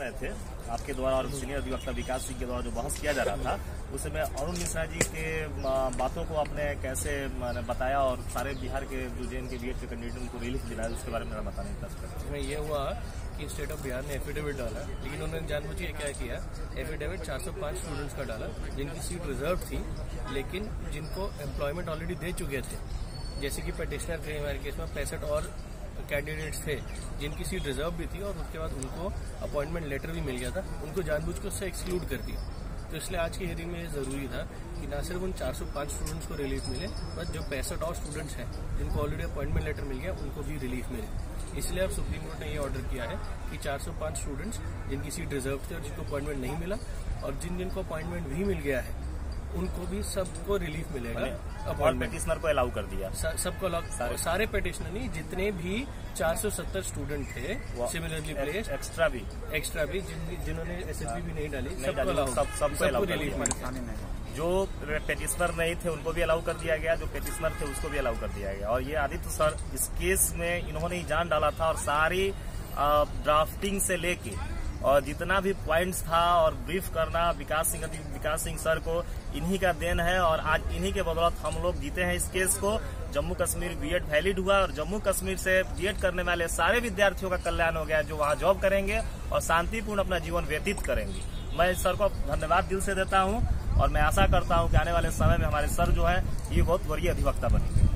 रहे थे आपके द्वारा और सीनियर अधिवक्ता विकास सिंह के द्वारा जो बहस किया जा रहा था, उस समय अरुण मिश्रा जी के बातों को आपने कैसे बताया और सारे बिहार के जो जेएन के बीएड के कैंडिडेट उनको रिलीफ दिलाया, उसके बारे में बताने की कोशिश इसमें ये हुआ कि स्टेट ऑफ बिहार ने एफिडेविट डाला, लेकिन उन्होंने जानबूझ के क्या किया, एफिडेविट 405 स्टूडेंट्स का डाला जिनकी सीट रिजर्व थी, लेकिन जिनको एम्प्लॉयमेंट ऑलरेडी दे चुके थे। जैसे कि पेटिशनर थे, हमारे केस में 65 और कैंडिडेट्स थे जिनकी सीट रिजर्व भी थी और उसके बाद उनको अपॉइंटमेंट लेटर भी मिल गया था, उनको जानबूझ के उससे एक्सक्लूड कर दिया। तो इसलिए आज की हियरिंग में ये जरूरी था कि ना सिर्फ उन 405 स्टूडेंट्स को रिलीफ मिले, बस जो 65 और स्टूडेंट्स हैं जिनको ऑलरेडी अपॉइंटमेंट लेटर मिल गया उनको भी रिलीफ मिले। इसलिए अब सुप्रीम कोर्ट ने ये ऑर्डर किया है कि 405 स्टूडेंट्स जिनकी सीट रिजर्व थी और जिनको अपॉइंटमेंट नहीं मिला और जिनको अपॉइंटमेंट भी मिल गया है उनको भी सबको रिलीफ मिलेगा। और पेटिशनर को अलाउ कर दिया, सबको अलाउ, सारे पेटिशनर नहीं, जितने भी 470 स्टूडेंट थे सिमिलरली प्लेस्ड, एक्स्ट्रा भी जिन्होंने एसएसबी भी नहीं डाली, सबको रिलीफ मिलेगा। जो पेटिशनर नहीं थे उनको भी अलाउ कर दिया गया, जो पेटिशनर थे उसको भी अलाउ कर दिया गया। और ये आदित्य सर इस केस में इन्होंने ही जान डाला था और सारी ड्राफ्टिंग से लेके और जितना भी पॉइंट्स था और ब्रीफ करना विकास सिंह सर को इन्हीं का देन है। और आज इन्हीं के बदौलत हम लोग जीते हैं इस केस को। जम्मू कश्मीर बीएड वैलिड हुआ और जम्मू कश्मीर से बीएड करने वाले सारे विद्यार्थियों का कल्याण हो गया जो वहां जॉब करेंगे और शांतिपूर्ण अपना जीवन व्यतीत करेंगे। मैं सर को धन्यवाद दिल से देता हूं और मैं आशा करता हूं कि आने वाले समय में हमारे सर जो है ये बहुत वरीय अधिवक्ता बनेंगे।